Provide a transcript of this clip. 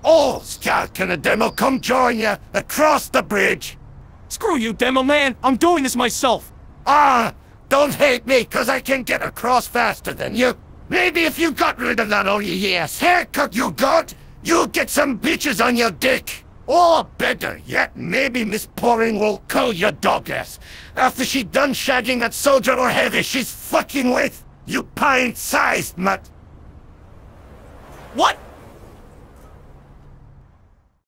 Oh, Scout, can a demo come join you across the bridge? Screw you, Demoman! I'm doing this myself! Ah, don't hate me, cause I can get across faster than you. Maybe if you got rid of that OES haircut you got, you'll get some bitches on your dick. Or better yet, maybe Miss Poring will call your dog ass after she done shagging that soldier or heavy she's fucking with. You pint-sized mutt. What?